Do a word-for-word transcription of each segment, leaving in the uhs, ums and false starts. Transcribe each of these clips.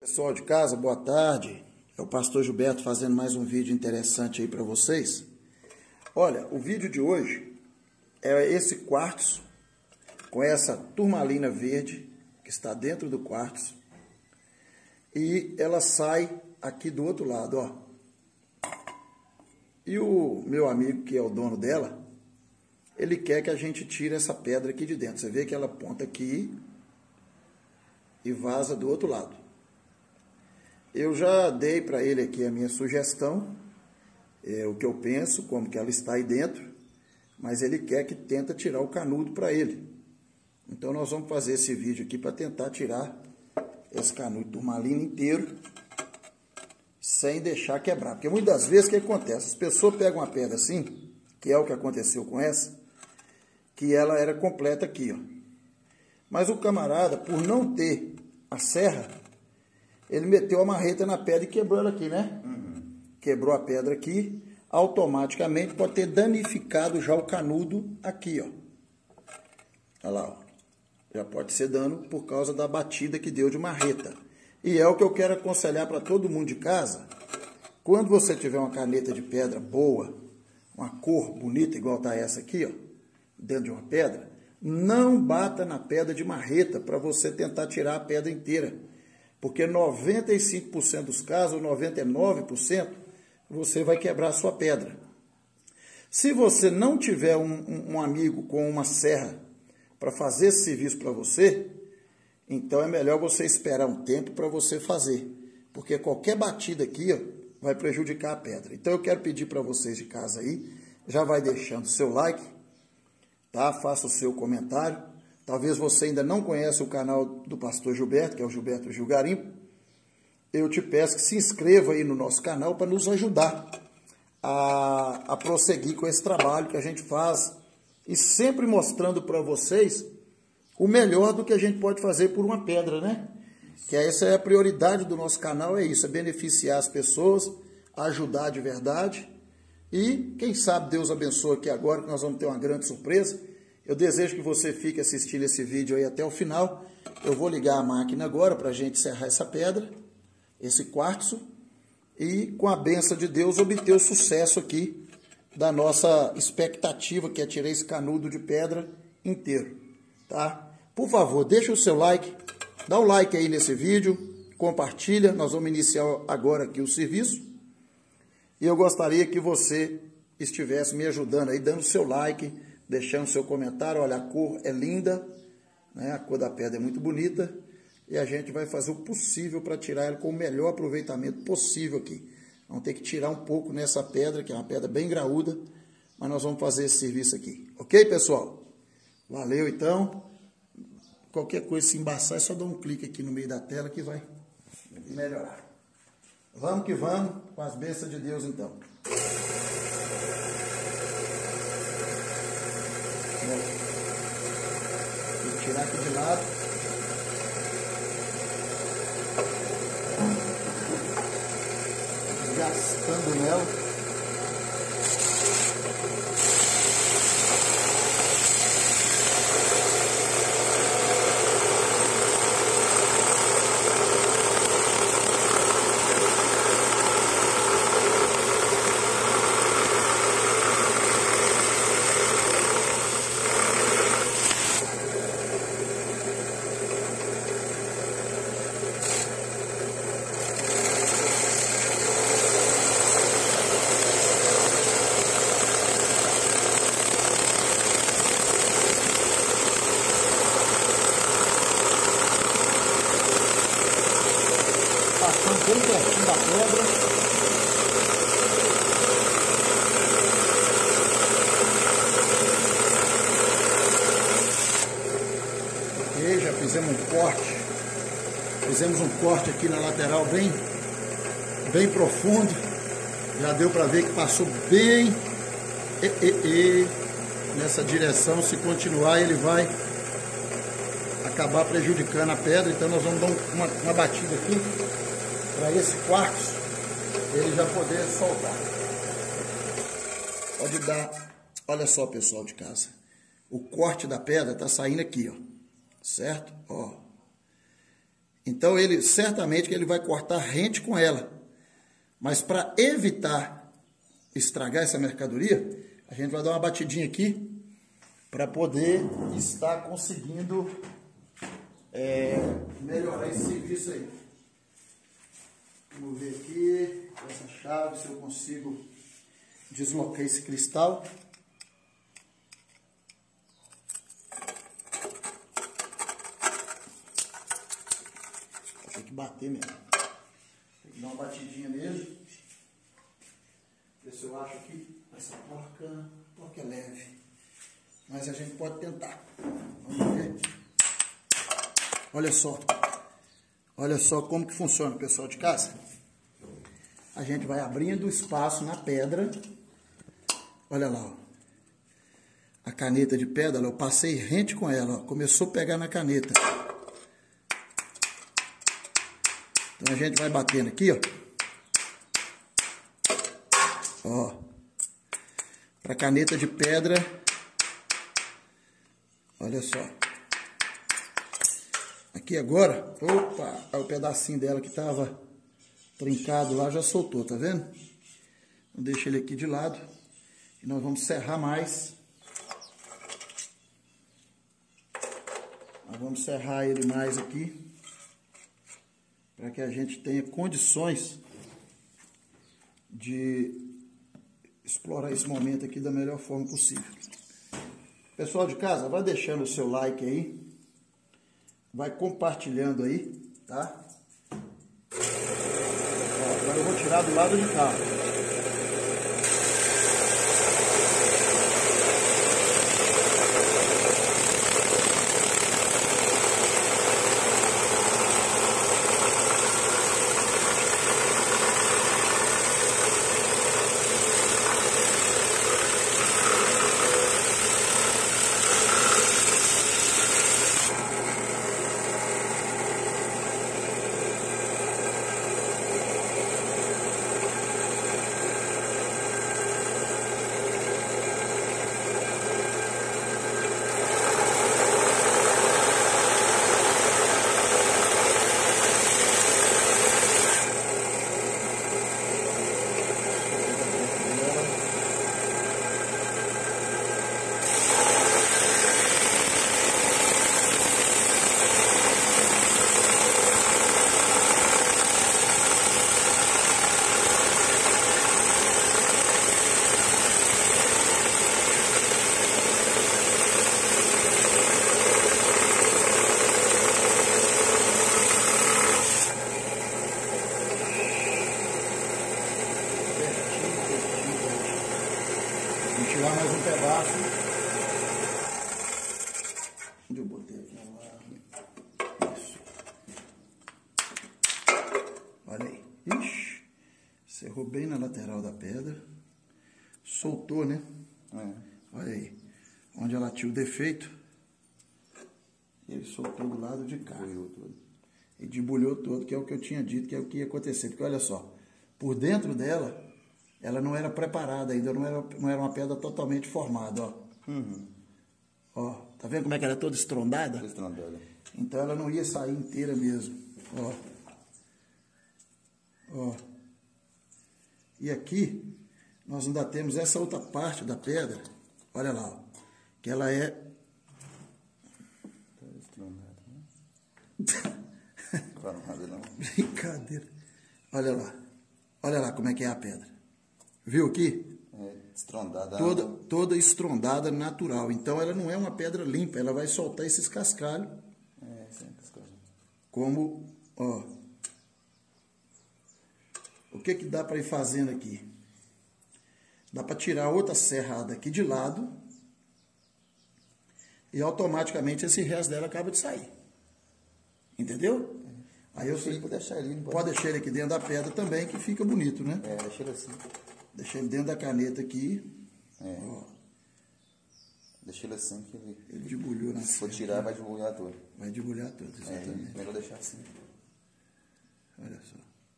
Pessoal de casa, boa tarde. É o pastor Gilberto fazendo mais um vídeo interessante aí para vocês. Olha, o vídeo de hoje é esse quartzo com essa turmalina verde que está dentro do quartzo e ela sai aqui do outro lado, ó. E o meu amigo, que é o dono dela, ele quer que a gente tire essa pedra aqui de dentro. Você vê que ela aponta aqui e vaza do outro lado. Eu já dei para ele aqui a minha sugestão, é, o que eu penso, como que ela está aí dentro, mas ele quer que tenta tirar o canudo para ele. Então nós vamos fazer esse vídeo aqui para tentar tirar esse canudo turmalina inteiro, sem deixar quebrar. Porque muitas das vezes o que acontece? As pessoas pegam uma pedra assim, que é o que aconteceu com essa, que ela era completa aqui, ó. Mas o camarada, por não ter a serra, ele meteu a marreta na pedra e quebrou ela aqui, né? Uhum. Quebrou a pedra aqui, automaticamente pode ter danificado já o canudo aqui, ó. Olha lá, ó. Já pode ser dano por causa da batida que deu de marreta. E é o que eu quero aconselhar para todo mundo de casa. Quando você tiver uma caneta de pedra boa, uma cor bonita, igual tá essa aqui, ó, dentro de uma pedra, não bata na pedra de marreta para você tentar tirar a pedra inteira. Porque noventa e cinco por cento dos casos, ou noventa e nove por cento, você vai quebrar a sua pedra. Se você não tiver um, um, um amigo com uma serra para fazer esse serviço para você, então é melhor você esperar um tempo para você fazer. Porque qualquer batida aqui, ó, vai prejudicar a pedra. Então eu quero pedir para vocês de casa aí, já vai deixando o seu like, tá? Faça o seu comentário. Talvez você ainda não conheça o canal do pastor Gilberto, que é o Gilberto Gil Garimpo. Eu te peço que se inscreva aí no nosso canal para nos ajudar a, a prosseguir com esse trabalho que a gente faz e sempre mostrando para vocês o melhor do que a gente pode fazer por uma pedra, né? Que essa é a prioridade do nosso canal, é isso, é beneficiar as pessoas, ajudar de verdade. E quem sabe Deus abençoe aqui agora, que nós vamos ter uma grande surpresa. Eu desejo que você fique assistindo esse vídeo aí até o final. Eu vou ligar a máquina agora para a gente serrar essa pedra, esse quartzo, e com a bênção de Deus obter o sucesso aqui da nossa expectativa, que é tirar esse canudo de pedra inteiro, tá? Por favor, deixa o seu like, dá um like aí nesse vídeo, compartilha, nós vamos iniciar agora aqui o serviço. E eu gostaria que você estivesse me ajudando aí, dando o seu like, deixando seu comentário. Olha, a cor é linda, né? A cor da pedra é muito bonita e a gente vai fazer o possível para tirar ela com o melhor aproveitamento possível aqui. Vamos ter que tirar um pouco nessa pedra, que é uma pedra bem graúda, mas nós vamos fazer esse serviço aqui. Ok, pessoal? Valeu, então. Qualquer coisa, se embaçar, é só dar um clique aqui no meio da tela que vai melhorar. Vamos que vamos, com as bênçãos de Deus, então. Vou tirar aqui de lado. Desgastando nela. Passando bem pertinho da pedra. Ok, já fizemos um corte. Fizemos um corte aqui na lateral bem, bem profundo. Já deu para ver que passou bem e, e, e, nessa direção. Se continuar, ele vai acabar prejudicando a pedra. Então nós vamos dar uma, uma batida aqui para esse quartzo ele já poder soltar. Pode dar. Olha só, pessoal de casa, o corte da pedra tá saindo aqui, ó, certo? Ó, Então, ele certamente que ele vai cortar rente com ela. Mas para evitar estragar essa mercadoria, a gente vai dar uma batidinha aqui para poder estar conseguindo é, melhorar esse serviço aí. Vamos ver aqui, com essa chave, se eu consigo deslocar esse cristal. Tem que bater mesmo. Tem que dar uma batidinha nele. Ver se eu acho que essa porca, a porca é leve. Mas a gente pode tentar. Vamos ver. Olha só. Olha só como que funciona, pessoal de casa. A gente vai abrindo espaço na pedra. Olha lá, ó. A caneta de pedra, eu passei rente com ela, ó. Começou a pegar na caneta. Então a gente vai batendo aqui, ó. Ó. Para caneta de pedra. Olha só. Aqui agora, opa, o pedacinho dela que tava trincado lá já soltou, tá vendo? Então deixa ele aqui de lado. E nós vamos serrar mais. Nós vamos serrar ele mais aqui. Para que a gente tenha condições de explorar esse momento aqui da melhor forma possível. Pessoal de casa, vai deixando o seu like aí. Vai compartilhando aí, tá? Ó, agora eu vou tirar do lado de cá. Vou tirar mais um pedaço. Onde eu botei aqui? Isso. Olha aí. Ixi. Cerrou bem na lateral da pedra. Soltou, né? É. Olha aí. Onde ela tinha o defeito, ele soltou do lado de cá. E debulhou todo, que é o que eu tinha dito, que é o que ia acontecer. Porque olha só, por dentro dela, ela não era preparada ainda, não era, não era uma pedra totalmente formada, ó. Uhum. Ó, tá vendo como é que ela é toda estrondada? Estrondada. Então ela não ia sair inteira mesmo, ó. Ó. E aqui, nós ainda temos essa outra parte da pedra, olha lá, ó, que ela é... Tá estrondada, né? Não. Brincadeira. Olha lá. Olha lá como é que é a pedra. Viu aqui? É, estrondada. Toda, toda estrondada natural. Então ela não é uma pedra limpa. Ela vai soltar esses cascalhos. É, sem cascalho. Como, ó. O que que dá para ir fazendo aqui? Dá para tirar outra serrada aqui de lado. E automaticamente esse resto dela acaba de sair. Entendeu? Aí eu sei, pode deixar ele, pode... pode deixar ele aqui dentro da pedra também, que fica bonito, né? É, deixa ele assim. Deixa ele dentro da caneta aqui. É. Ó. Deixa ele assim que ele... Ele debulhou na Se for tirar, vai debulhar todo. Vai debulhar todo, exatamente. É, melhor deixar assim. Olha só.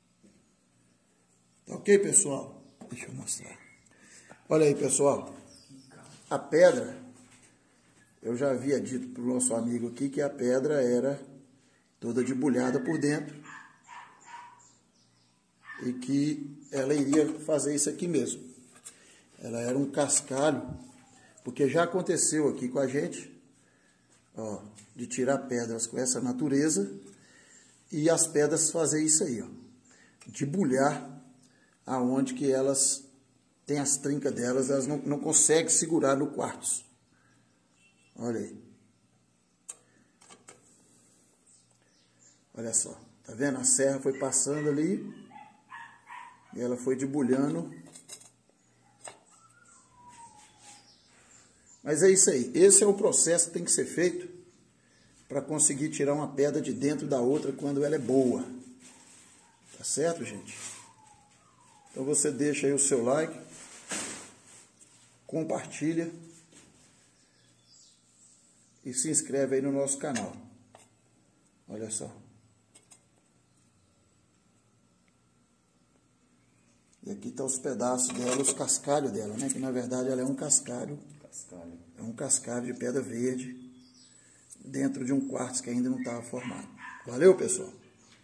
Tá ok, pessoal? Deixa eu mostrar. Olha aí, pessoal. A pedra, eu já havia dito pro nosso amigo aqui que a pedra era... toda debulhada por dentro, e que ela iria fazer isso aqui mesmo. Ela era um cascalho, porque já aconteceu aqui com a gente, ó, de tirar pedras com essa natureza, e as pedras fazer isso aí, ó, debulhar aonde que elas têm as trincas delas, elas não, não conseguem segurar no quartzo. Olha aí. Olha só, tá vendo? A serra foi passando ali e ela foi debulhando. Mas é isso aí. Esse é o processo que tem que ser feito para conseguir tirar uma pedra de dentro da outra quando ela é boa. Tá certo, gente? Então você deixa aí o seu like, compartilha e se inscreve aí no nosso canal. Olha só. E aqui tá os pedaços dela, os cascalhos dela, né? Que na verdade ela é um cascalho. Cascalho. É um cascalho de pedra verde dentro de um quartzo que ainda não estava formado. Valeu, pessoal!